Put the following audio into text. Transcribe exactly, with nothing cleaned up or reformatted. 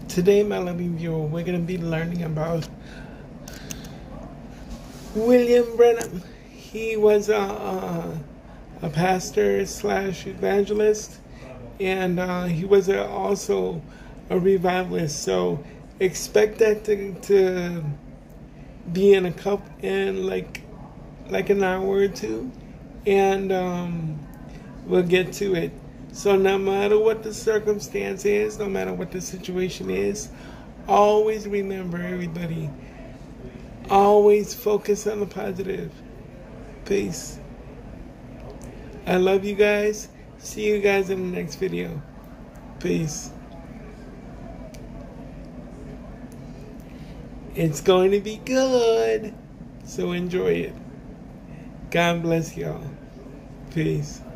Today, Melody Viewer, we're going to be learning about William Brennan. He was a, a, a pastor slash evangelist, and uh, he was a, also a revivalist. So expect that to, to be in a cup in like like an hour or two, and um, we'll get to it. So no matter what the circumstance is, no matter what the situation is, always remember, everybody, always focus on the positive. Peace. I love you guys. See you guys in the next video. Peace. It's going to be good, so enjoy it. God bless y'all. Peace.